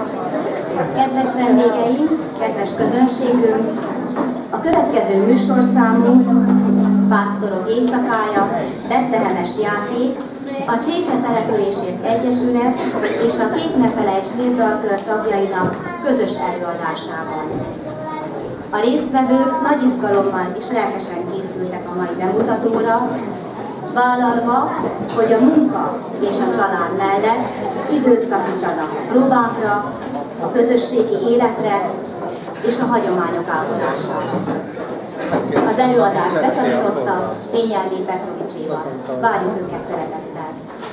Kedves vendégeink, kedves közönségünk, a következő műsorszámunk Pásztorok éjszakája, betlehemes játék, a Csécse Településért Egyesület és a Két ne felejts népdalkör tagjainak közös előadásában. A résztvevők nagy izgalommal és lelkesen készültek a mai bemutatóra, vállalva, hogy a munka és a család mellett időt szakítanak a próbákra, a közösségi életre és a hagyományok ápolására. Az előadás betanította Vényelné Petrovics Éva. Várjuk őket szeretettel!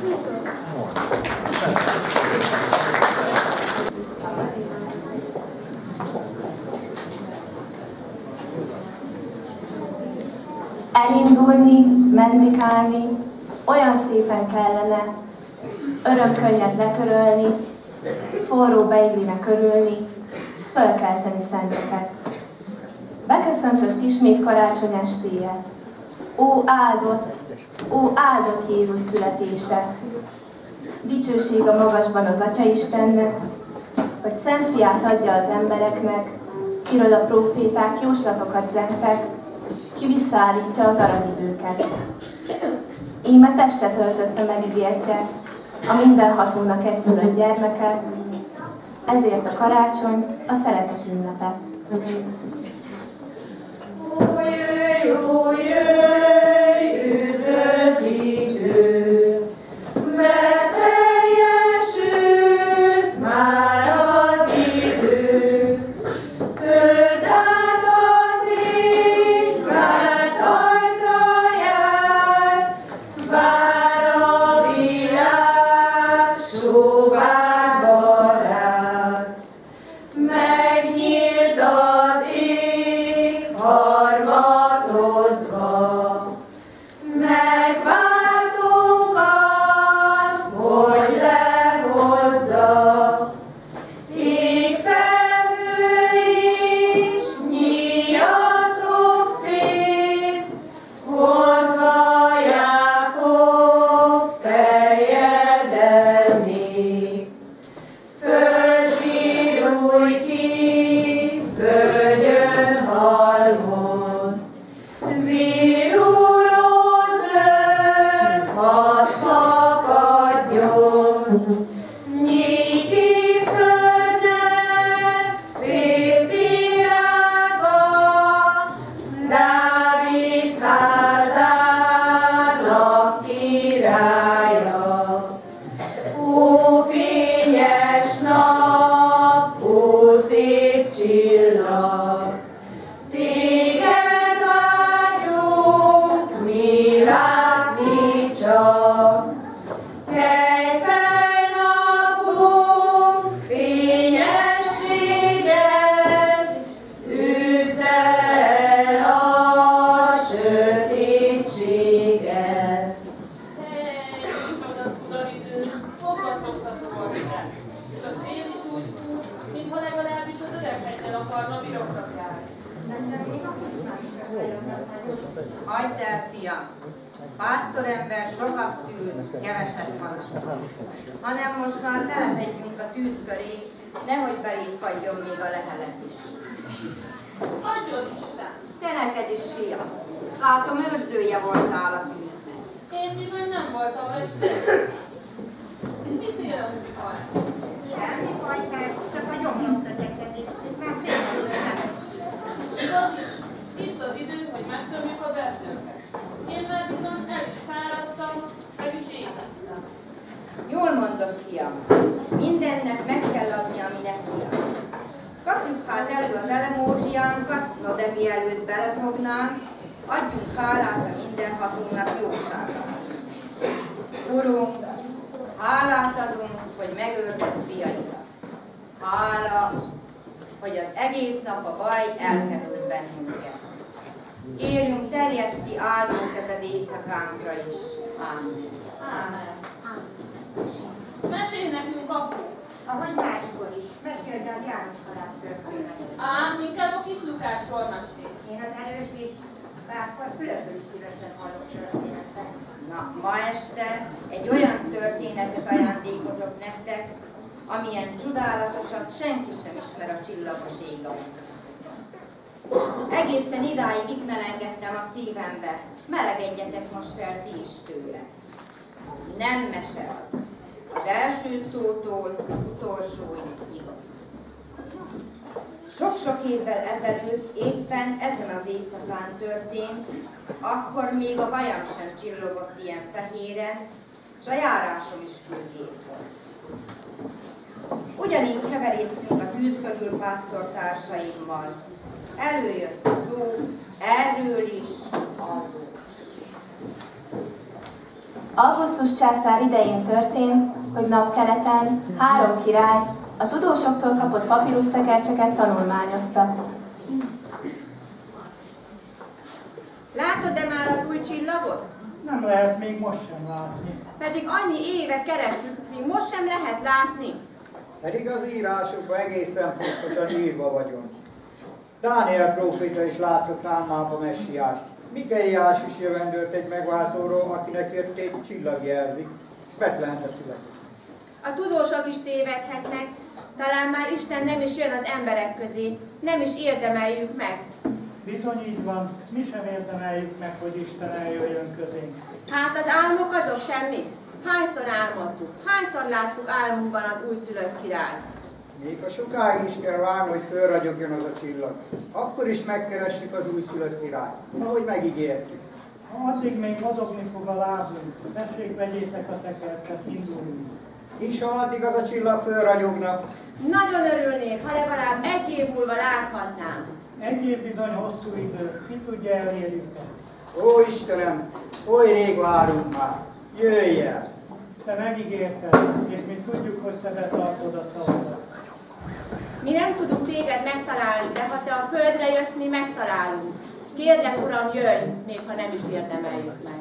Elindulni, mendikálni, olyan szépen kellene, örömkönnyet letörölni, forró beigline körülni, fölkelteni szenteket. Beköszöntött ismét karácsony estéje. Ó áldott Jézus születése! Dicsőség a magasban az Atya-Istennek, hogy Szent Fiát adja az embereknek, kiről a próféták jóslatokat zentek, ki visszaállítja az aranyidőket. Íme testet öltötte megígértje, a mindenhatónak egyszülött gyermeke, ezért a karácsony a szeretet ünnepe. Ó jöjj, üdvözítő, mert teljesült már az idő. Törd át az ég zárt ajtaját, vár a világ sóvár barát. Megnyílt az ég harmatozva, megváltókat, hogy lehozza. Ég felhő is, nyíjatok szét, hozva Jákob fejedelmét. Föld virulj ki, völgyön, halmon, viruló zöld, hadd fakadjon. Nyíj ki földnek szép virága, Dávid házának királya. Ó fényes nap, ó szép csillag, téged vágyunk mi látni csak. Kelj fel napunk fényességet, üzd el a sötétséget. Micsoda cudar-idő, hova szoktatok hozzá? És a szél is úgy, mintha legalábbis az öreg heggyel akarna birokra járni. Hagyd el, fiam! Pásztorember sokat tűr, keveset panaszol. Hanem most már telepedjünk a tűz köré, nehogy beléd fagyjon még a lehelet is. Adjon Isten! Te neked is, fiam! Látom, őrzője voltál a tűznek. Én bizony nem voltam este. Mit jelent a Jelni fajtás, csak a nyomokra tekedik, ez már félre. Igaz, itt az idő, hogy megtömjük a verdőket. Én már bizony el is fáradtam, meg is éheztem. Jól mondod, fiam! Mindennek meg kell adni, aminek kiad. Kapjuk hát elő az elemózsiánkat, no de mielőtt belefognánk, adjunk hálát a mindenhatónak jóságára. Urunk, hálát adunk, hogy megőrzött fiaidat. Hála, hogy az egész nap a baj elkerült bennünket. Kérjünk, terjeszd ki áldó kezed éjszakánkra is. Ámen. Ámen. Mesélj nekünk, apu! Ahogy máskor is, meséld el János halász történetet. Ám, inkább a kis Lukásról mesél. Én az erős és bárkor Fülöpről is szívesen hallok történetet. Na, ma este egy olyan történetet ajándékozok nektek, amilyen csodálatosat senki sem ismer a csillagos égon. Egészen idáig itt melengedtem a szívembe, melegedjetek most fel ti is tőle. Nem mese az. Az első szótól az utolsóig igaz. Sok-sok évvel ezelőtt éppen ezen az éjszakán történt, akkor még a hajam sem csillogott ilyen fehéren, és a járásom is fülgép volt. Ugyanígy heverésztünk a tűz körül pásztortársaimmal. Előjött a szó, erről is, arról is. Augustus császár idején történt, hogy napkeleten 3 király a tudósoktól kapott papírusztekercseket tanulmányoztak. Látod-e már az új csillagot? Nem lehet még most sem látni. Pedig annyi éve keressük, még most sem lehet látni. Pedig az írásokban egészen pontosan írva vagyunk. Dániel próféta is látott álmába messiást. Mikeiás is jövendőlt egy megváltóról, akinek jöttét csillag jelzik. Betlehembe született. A tudósok is tévedhetnek, talán már Isten nem is jön az emberek közé, nem is érdemeljük meg. Bizony így van, mi sem érdemeljük meg, hogy Isten eljöjjön közénk. Hát az álmok azok semmi? Hányszor álmodtuk, hányszor láttuk álmunkban az újszülött királyt? Még a sokáig is kell várni, hogy fölragyogjon az a csillag. Akkor is megkeressük az újszülött királyt, ahogy megígértük. Addig még mozogni fog a lábunk. Tessék, vegyétek a tekercset, induljunk. És ha addig az a csillag fölragyogna, Nagyon örülnék, ha legalább 1 év múlva láthatnám. 1 év bizony hosszú idő, ki tudja elérjük-e? ó Istenem, oly rég várunk már, jöjj el! Te megígérted, és mi tudjuk, hogy te betartod a szavadat. Mi nem tudunk téged megtalálni, de ha te a földre jössz, mi megtalálunk. Kérlek, Uram, jöjj, még ha nem is érdemeljük meg.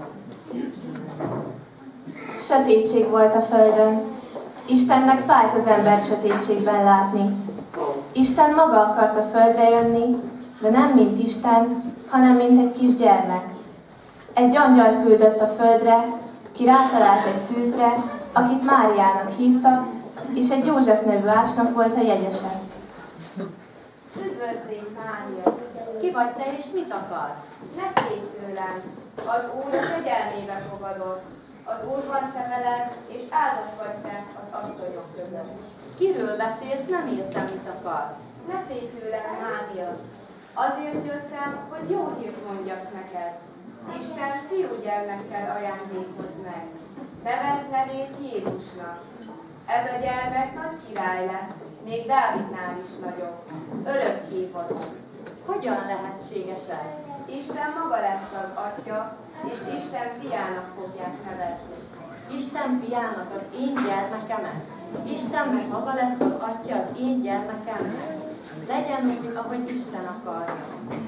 Sötétség volt a földön. Istennek fájt az embert sötétségben látni. Isten maga akart a földre jönni, de nem mint Isten, hanem mint egy kis gyermek. Egy angyalt küldött a földre, ki rátalált egy szűzre, akit Máriának hívtak, és egy József nevű ácsnak volt a jegyese. Üdvözlégy, Mária! Ki vagy te és mit akarsz? Ne félj tőlem! Az Úr a kegyelmébe fogadott. Az Úr van te veled, és áldott vagy te az asszonyok között. Kiről beszélsz, nem értem, mit akarsz. Ne félj tőlem, Mária! Azért jöttem, hogy jó hírt mondjak neked. Isten fiúgyermekkel ajándékoz meg. Nevezd nevét Jézusnak. Ez a gyermek nagy király lesz, még Dávidnál is nagyobb. Örökkévaló. Hogyan lehetséges ez? Isten maga lesz az atya, és Isten fiának fogják nevezni. Isten fiának az én gyermekemet? Istennek maga lesz az atya az én gyermekemnek? Legyen úgy, ahogy Isten akarja.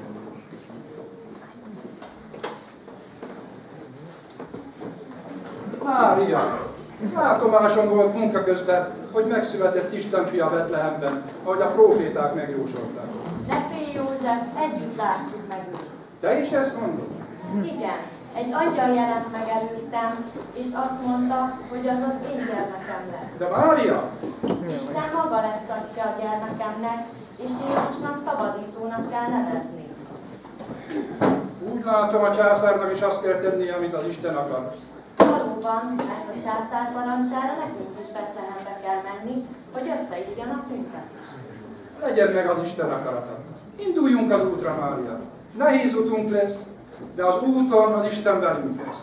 Mária! Látomásom volt munka közben, hogy megszületett Isten fia Betlehemben, ahogy a próféták megjósolták. Ne félj, József, együtt látjuk meg őt. Te is ezt mondod? Igen, egy angyal jelent meg előttem, és azt mondta, hogy az az én gyermekem lesz. De Mária! Isten maga lesz atya a gyermekemnek, és Jézusnak szabadítónak kell nevezni. Úgy látom, a császárnak is azt kell tennie, amit az Isten akar. Valóban, mert a császár parancsára nekünk is Betlehembe kell menni, hogy összeírjanak minket is. Legyen meg az Isten akarata. Induljunk az útra, Mária. Nehéz utunk lesz, de az úton az Isten velünk lesz.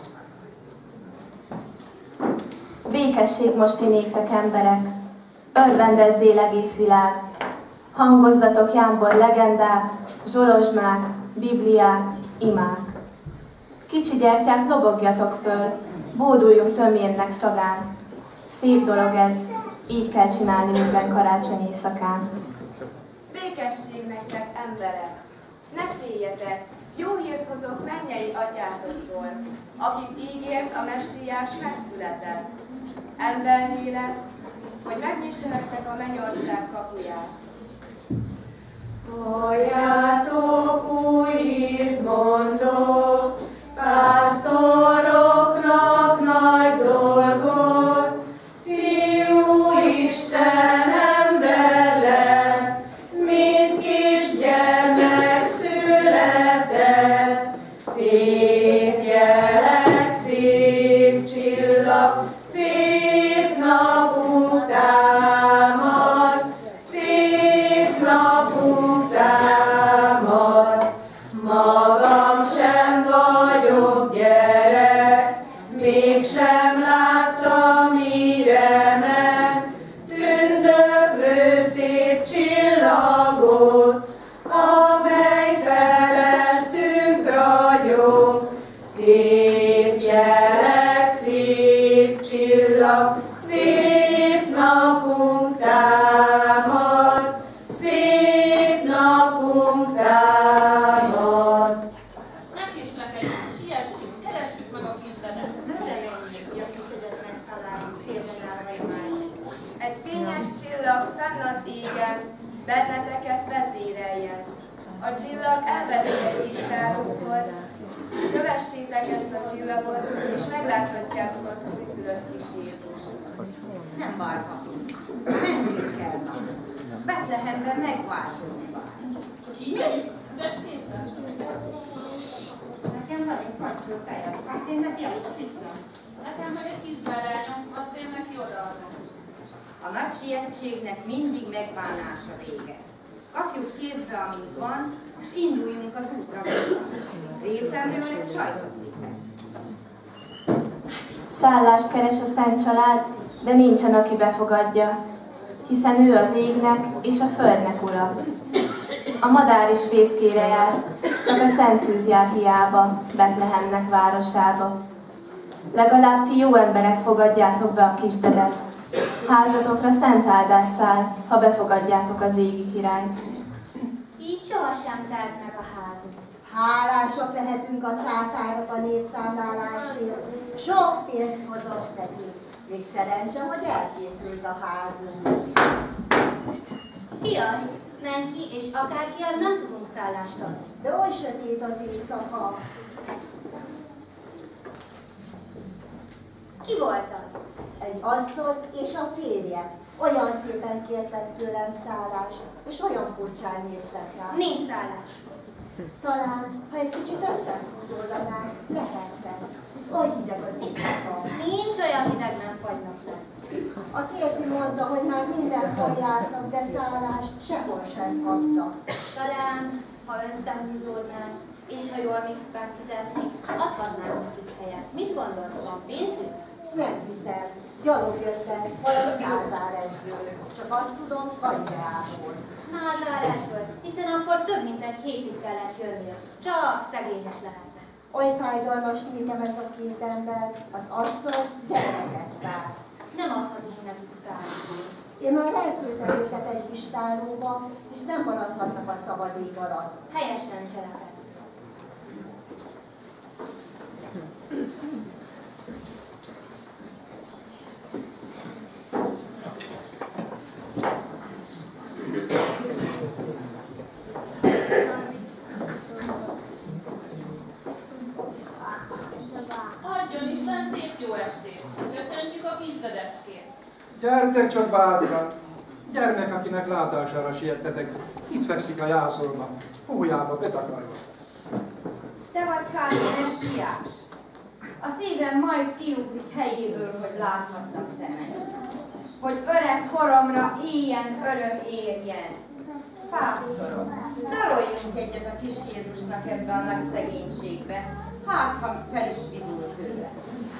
Békesség most ti néktek, emberek! Örvendezzél egész világ! Hangozzatok jámbor legendák, zsolozsmák, bibliák, imák! Kicsi gyertyák, lobogjatok föl, bóduljunk tömjénnek szagán. Szép dolog ez, így kell csinálni minden karácsony éjszakán. Békesség nektek, emberek! Ne féljetek! Jó hírt hozok mennyei atyátoktól, akit ígért a messiás megszületett. Emberné lett, hogy megnyissa nektek a mennyország kapuját. Halljátok, új hírt mondok, pásztoroknak nagy dolgot, Fiú Isten égen, benneteket vezéreljen. A csillag elvezet egy istálóhoz. Kövessétek ezt a csillagot, és megláthatjátok az újszülött kis Jézust. Nem várhatunk. Menjünk el már. Betlehemben megváltunk már. Ki? Testétlen? Nekem van egy kacsó tejem, azt én neki is viszem. Nekem meg egy kis bárányom, azt én neki odaadom. A nagy sietségnek mindig megválás a vége. Kapjuk kézbe, amink van, és induljunk az útra. Részemről egy sajtot viszek. Szállást keres a Szent Család, de nincsen, aki befogadja, hiszen ő az égnek és a földnek ura. A madár is fészkére jár, csak a Szent Szűz jár hiába, Betlehemnek városába. Legalább ti jó emberek fogadjátok be a kisdedet. Házatokra szent áldás száll, ha befogadjátok az égi királyt. Így sohasem telt meg a házunk. Hálásak lehetünk a császárnak a népszámlálásért. Sok pénzt hozott neki. Még szerencse, hogy elkészült a házunk. Piasz, menj ki, és akárki, az nem tudunk szállást adni. De oly sötét az éjszaka. Ki volt az? Egy asszony és a férje. Olyan szépen kértek tőlem szállást, és olyan furcsán néztek rá. Nincs szállás. Talán, ha egy kicsit összehúzódnánk, lehetne. Ez oly hideg az éjszaka. Nincs olyan hideg, nem fagynak le. A férfi mondta, hogy már mindenhol jártak, de szállást sehol sem kaptak. Talán, ha összehúzódnánk, és ha jól még megfizetnék, adhatnánk nekik helyet. Mit gondolsz, van pénzük? Nem hiszem. Gyalog jöttem, valami Názáretből. Csak azt tudom, Galileából. Názáretből, hiszen akkor több mint egy hétig kellett jönniük. Csak szegények lehetnek. Oly fájdalmas nékem ez a két ember, az asszony gyermeket vár. Nem adhatunk nekik szállást. Én már elküldtem őket egy istálóba, hisz nem maradhatnak a szabad ég alatt. Helyesen cselekedtek. Adjon Isten szép jó estét! Köszöntjük a kisdedecskét! Gyertek csak bátran! Gyermek, akinek látására siettetek, itt fekszik a jászolban, hójába betakarva. Te vagy hát messiás. A szívem majd kiugrik helyéből, hogy láthattam szemet. Hogy öreg koromra ilyen öröm érjen. Pásztorok, daroljunk egyet a kis Jézusnak ebbe a nagy szegénységbe. Hát, ha fel is vidul tőle.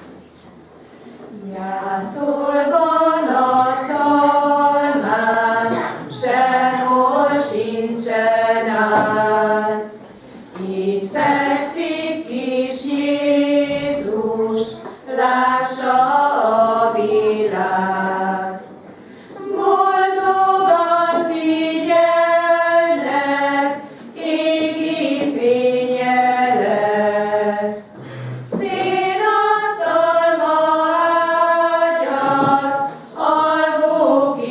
Jászolban a szalmán, sehol sincsen áll. Itt fekszik kis Jézus, lássa a világ. Boldogan figyelnek, égi fényjelek. Szín a szalma ágyat, alvó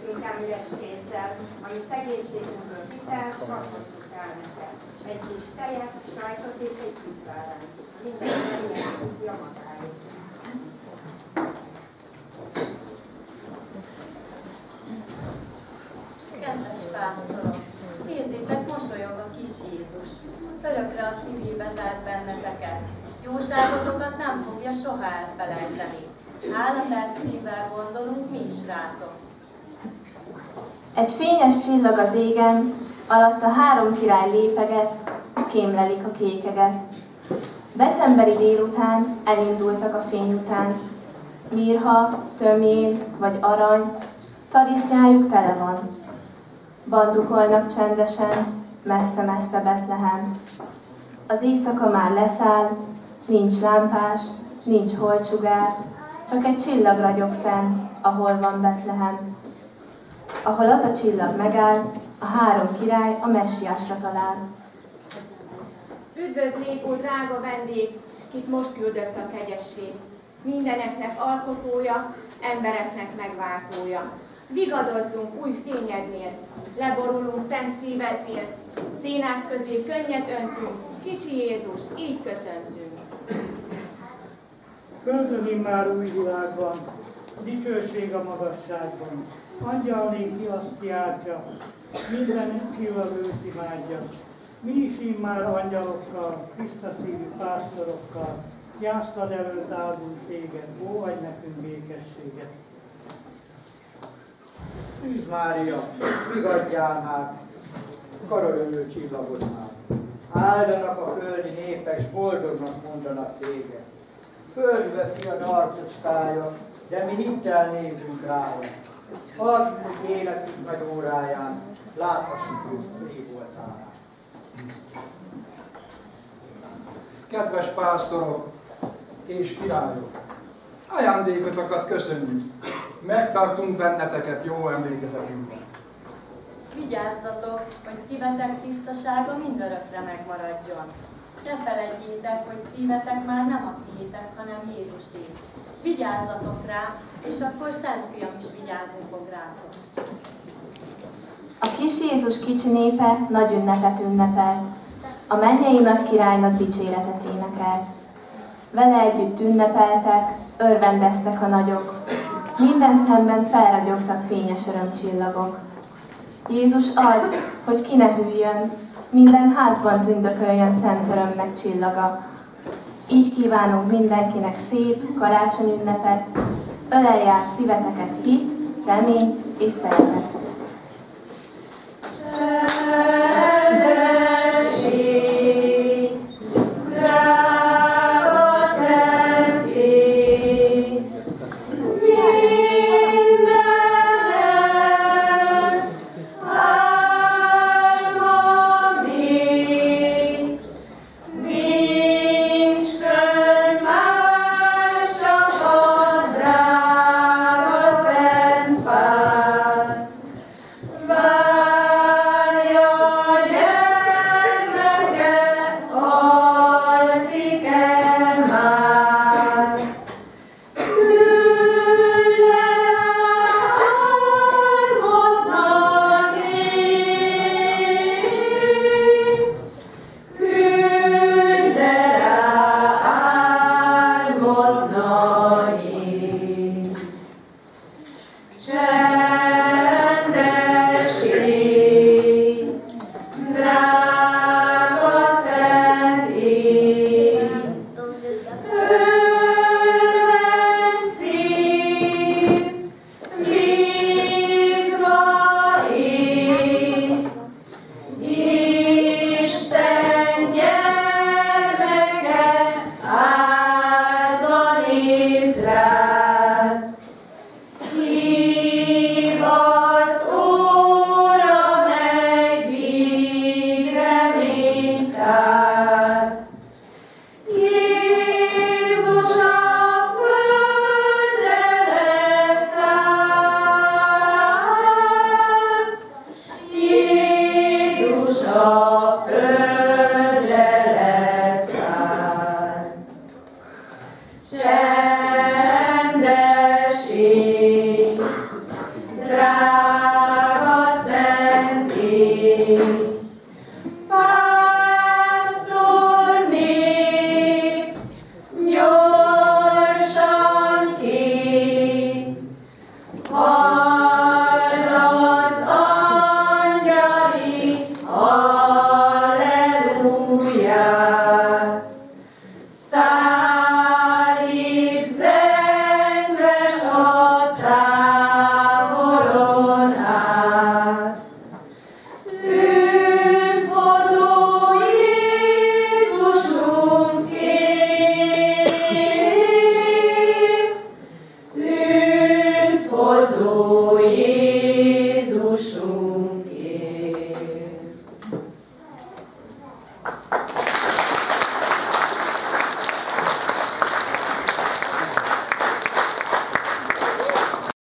inkább üres kézzel, ami szegénységünkből vitel, kaphatjuk el neked. Egy kis tejet, sajtot és egy kifárányt. Mindenki megnézi a magáét. Kedves pásztorok, nézzétek, mosolyog a kis Jézus. Örökre a szívébe zárt benneteket. Jóságotokat nem fogja soha elfelejteni. Hálatelt szívvel gondolunk mi is rátok. Egy fényes csillag az égen, alatt a 3 király lépeget, kémlelik a kékeget. Decemberi délután elindultak a fény után. Mirha, tömén vagy arany, tarisznyájuk tele van. Bandukolnak csendesen, messze-messze Betlehem. Az éjszaka már leszáll, nincs lámpás, nincs holdsugár, csak egy csillag ragyog fenn, ahol van Betlehem. Ahol az a csillag megáll, a 3 király a messiásra talál. Üdvözlék, ó drága vendég, kit most küldött a kegyesség. Mindeneknek alkotója, embereknek megváltója. Vigadozzunk új fényednél, leborulunk szent szívednél, szénák közé könnyet öntünk, kicsi Jézus, így köszöntünk. Köszönjük már új világban, dicsőség a magasságban. Angyal néki azt kiáltja, minden szívvel őt imádja. Mi is immár angyalokkal, tiszta szívű pásztorokkal, jászlad előtt áldunk téged, óvadj nekünk békességet. Szűz Mária, vigadjál már, karölő csillagodnál. Áldanak a földi népek, s boldognak mondanak téged. Földbe fiad arcocskája, de mi hittel nézünk rája. Add meg életünk nagy óráján, láthassuk rég voltál. Kedves pásztorok és királyok, ajándékotokat köszönjük, megtartunk benneteket jó emlékezetünkben. Vigyázzatok, hogy szívetek tisztasága mindörökre megmaradjon. Ne feledjétek, hogy szívetek már nem a tiétek, hanem Jézusé. Vigyázzatok rá, és akkor Szent Fiam is vigyázni fog rátok. A kis Jézus kicsi népe nagy ünnepet ünnepelt. A mennyei nagy királynak dicséretet énekelt. Vele együtt ünnepeltek, örvendeztek a nagyok. Minden szemben felragyogtak fényes örömcsillagok. Jézus add, hogy ki ne hűljön, minden házban tündököljön szent örömnek csillaga. Így kívánunk mindenkinek szép karácsonyünnepet, ölelj át szíveteket hit, remény és szeretet. hozó.